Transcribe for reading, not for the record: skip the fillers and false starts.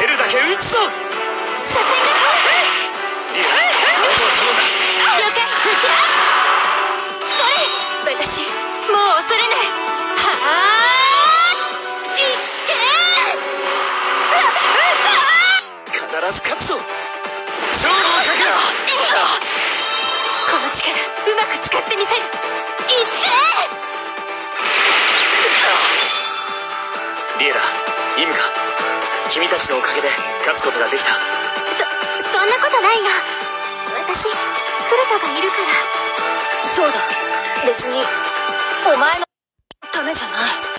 蹴るだけ打つぞ。 車線がリア、あとは頼んだ。 了解。それ、私もう恐れぬ。はあ、いって必ず勝つぞ。勝負をかけろ。 この力うまく使ってみせる。いってリエラ、イムカ、君たちのおかげで勝つことができた。 そんなことないよ。私クルトがいるから。 そうだ、別にお前のためじゃない。